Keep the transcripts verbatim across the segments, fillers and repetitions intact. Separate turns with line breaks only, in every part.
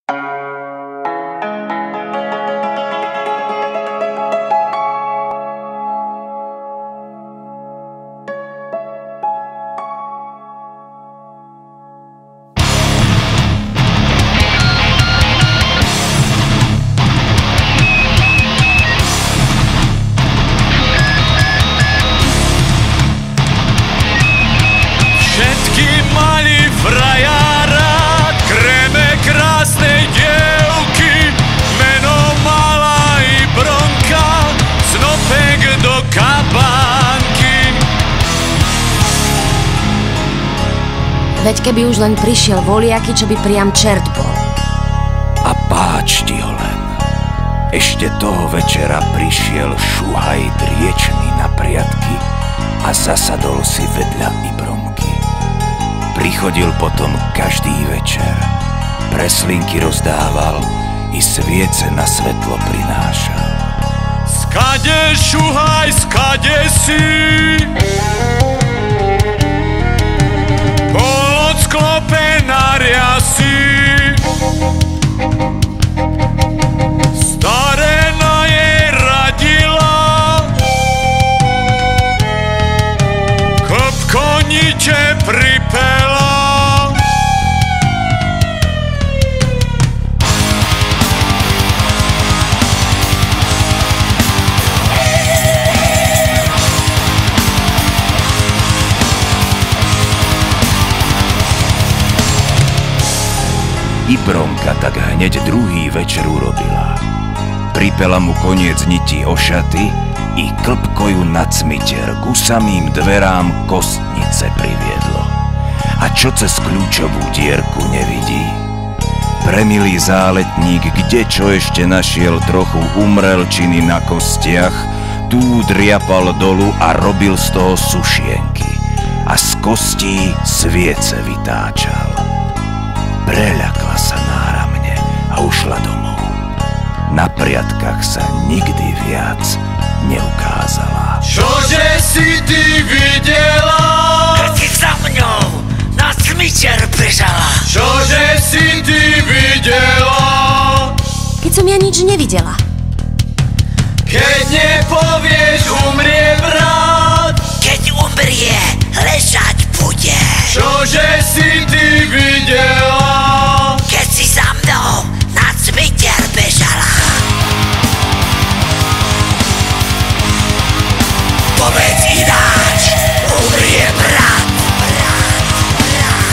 Veď keby už len prišiel voliaky, čo by priam čert bol.
A páč ti ho len. Ešte toho večera prišiel šuhaj driečný na priatky a zasadol si vedľa Ibronky. Prichodil potom každý večer, preslinky rozdával i sviece na svetlo prinášal.
Skade šuhaj, skade si? Poloc klope na riasi. Starena jej radila, klop koniče pripela.
Ibronka tak hneď druhý večer urobila. Pripela mu koniec niti o šaty i klpkoju na cmitier ku samým dverám kostnice priviedlo. A čo cez kľúčovú dierku nevidí? Premilý záletník, kde čo ešte našiel trochu umrelčiny na kostiach, tú driapal dolu a robil z toho sušienky. A z kostí sviece vytáčal. Preľakla sa náramne a ušla domov. Na priatkách sa nikdy viac neukázala.
Čože si ty videla?
Keď si za mňou na cmitier bežala.
Čože si ty videla?
Keď som ja nič nevidela.
Keď nepovieš, umrie brat.
Keď umrie, ležať bude.
Čože si ty videla?
Keď si za mnou na cmitier bežala. Povedz ináč, umrie brat. Brat, brat.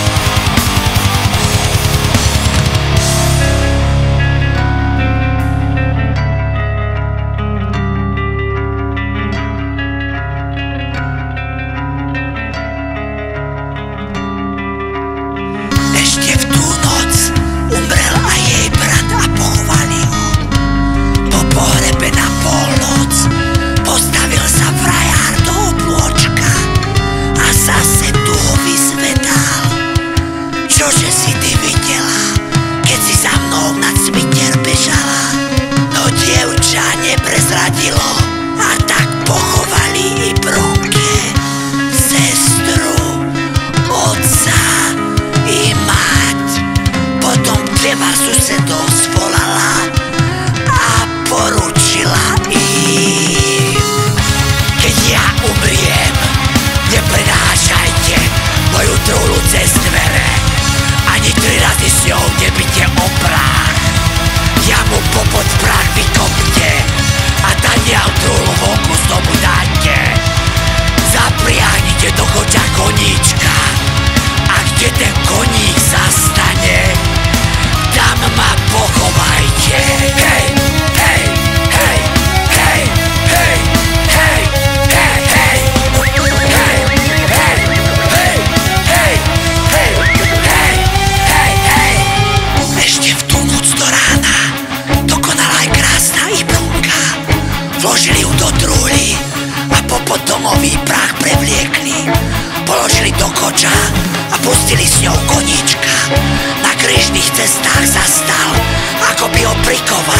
Ešte v tú noc umrel aj jej brat a pochovali ho. Po pohrebe na polnoc postavil sa frajár do oblôčka a zase tu ho vyzvedal. Čože si ty videla, keď si za mnou na cmitier bežala? No dievča neprezradilo a tak pochovali Ibronke, sestru, otca i mať. Potom dleva susedov zvolala a poručila im. Keď ja umriem, neprenášajte moju trúlu cez dvere, ani tri razy s ňou nebyte o prach. Ja mu popod prach vykopte a taniaľ trúlu vonku z domu dajte. Zapriahnite do koťa koníčka a kde ten koník zastane, tam ma pochovajte. Hej, hej, hej, hej, hej, hej, hej, hej, hej, hej, hej, hej, hej, hej, hej, hej. Ešte v tú noc do rána dokonala aj krásna Ibronka. Vložili ju do trúly a popod domový prach prevliekli. Položili do koča a pustili s ňou koníčka. Na krížnych cestách zastal, ako by ho prikoval.